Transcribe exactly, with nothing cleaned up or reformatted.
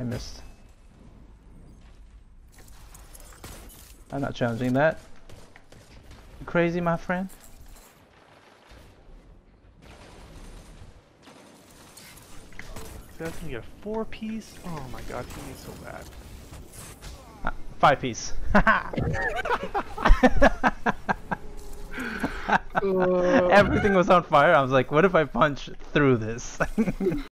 I missed. I'm not challenging that. You crazy, my friend? So that's gonna get a four piece? Oh my god, he is so bad. Uh, five piece. Everything was on fire. I was like, what if I punch through this?